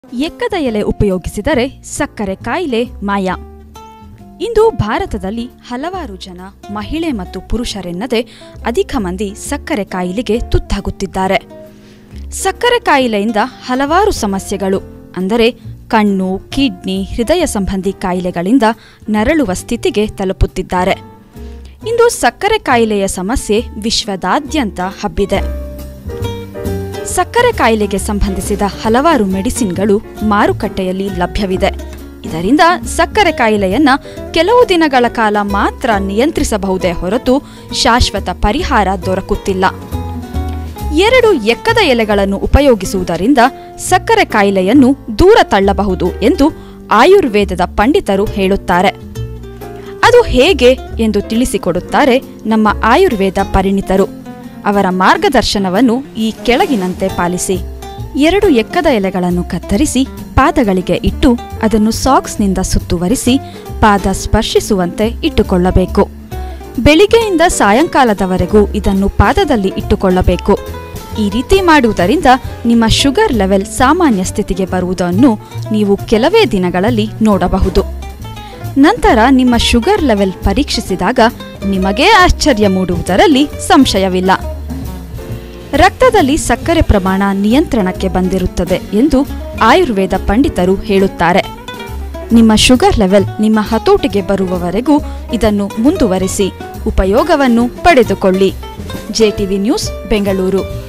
ಎಕ್ಕದ ಎಲೆ ಉಪಯೋಗಿಸಿದರೆ ಸಕ್ಕರೆ ಕಾಯಿಲೆ ಮಾಯ. ಇಂದು ಭಾರತದಲ್ಲಿ ಹಲವಾರು ಜನ ಮಹಿಳೆ ಮತ್ತು ಪುರುಷರೆನ್ನದೆ ಅಧಿಕ ಮಂದಿ ಸಕ್ಕರೆ ಕಾಯಿಲೆಗೆ ತುತ್ತಾಗುತ್ತಿದ್ದಾರೆ. ಸಕ್ಕರೆ ಕಾಯಿಲೆಯಿಂದ ಹಲವಾರು ಸಮಸ್ಯೆಗಳು ಅಂದರೆ ಕಣ್ಣು, ಕಿಡ್ನಿ, ಹೃದಯ ಸಂಬಂಧಿ ಕಾಯಿಲೆಗಳಿಂದ ನರಳುವ ಸ್ಥಿತಿಗೆ ತಲುಪುತ್ತಿದ್ದಾರೆ. ಇಂದು ಸಕ್ಕರೆ ಕಾಯಿಲೆಯ ಸಮಸ್ಯೆ ವಿಶ್ವದಾದ್ಯಂತ ಹಬ್ಬಿದೆ. ಸಕ್ಕರೆ ಕಾಯಿಲೆಗೆ ಸಂಬಂಧಿಸಿದ ಹಲವಾರು ಮೆಡಿಸಿನ್ಗಳು ಮಾರುಕಟ್ಟೆಯಲ್ಲಿ ಲಭ್ಯವಿದೆ. ಇದರಿಂದ ಸಕ್ಕರೆ ಕಾಯಿಲೆಯನ್ನ ಕೆಲವು ದಿನಗಳ ಕಾಲ ಮಾತ್ರ ನಿಯಂತ್ರಿಸಬಹುದೇ ಹೊರತು ಶಾಶ್ವತ ಪರಿಹಾರ ದೊರಕುತ್ತಿಲ್ಲ. 2 ಎಕ್ಕದ ಎಲೆಗಳನ್ನು ಉಪಯೋಗಿಸುವುದರಿಂದ ಸಕ್ಕರೆ ಕಾಯಿಲೆಯನ್ನು ದೂರ ತಳ್ಳಬಹುದು ಎಂದು ಆಯುರ್ವೇದದ ಪಂಡಿತರು ಹೇಳುತ್ತಾರೆ. ಅದು ಹೇಗೆ ಎಂದು ತಿಳಿಸಿಕೊಡುತ್ತಾರೆ ನಮ್ಮ ಆಯುರ್ವೇದ ಪರಿಣಿತರು. ಅವರ ಮಾರ್ಗದರ್ಶನವನ್ನು ಈ ಕೆಳಗಿನಂತೆ ಪಾಲಿಸಿ. 2 ಎಕ್ಕದ ಎಲೆಗಳನ್ನು ಕತ್ತರಿಸಿ ಪಾದಗಳಿಗೆ ಇಟ್ಟು ಅದನ್ನು ಸಾಕ್ಸ್ನಿಂದ ಸುತ್ತುವರಿಸಿ ಪಾದ ಸ್ಪರ್ಶಿಸುವಂತೆ ಇಟ್ಟುಕೊಳ್ಳಬೇಕು. ಬೆಳಿಗ್ಗೆಯಿಂದ ಸಾಯಂಕಾಲದವರೆಗೂ ಇದನ್ನು ಪಾದದಲ್ಲಿ ಇಟ್ಟುಕೊಳ್ಳಬೇಕು. ಈ ರೀತಿ ಮಾಡುವುದರಿಂದ ನಿಮ್ಮ ಶುಗರ್ ಲೆವೆಲ್ ಸಾಮಾನ್ಯ ಸ್ಥಿತಿಗೆ ಬರುವುದನ್ನು ನೀವು ಕೆಲವೇ ದಿನಗಳಲ್ಲಿ ನೋಡಬಹುದು. ನಂತರ ನಿಮ್ಮ ಶುಗರ್ ಲೆವೆಲ್ ಪರೀಕ್ಷಿಸಿದಾಗ ನಿಮಗೇ ಆಶ್ಚರ್ಯ ಮೂಡುವುದರಲ್ಲಿ ಸಂಶಯವಿಲ್ಲ. ರಕ್ತದಲ್ಲಿ ಸಕ್ಕರೆ ಪ್ರಮಾಣ ನಿಯಂತ್ರಣಕ್ಕೆ ಬಂದಿರುತ್ತದೆ ಎಂದು ಆಯುರ್ವೇದ ಪಂಡಿತರು ಹೇಳುತ್ತಾರೆ. ನಿಮ್ಮ ಶುಗರ್ ಲೆವೆಲ್ ನಿಮ್ಮ ಹತೋಟಿಗೆ ಬರುವವರೆಗೂ ಇದನ್ನು ಮುಂದುವರಿಸಿ ಉಪಯೋಗವನ್ನು ಪಡೆದುಕೊಳ್ಳಿ. JTV news, Bengaluru.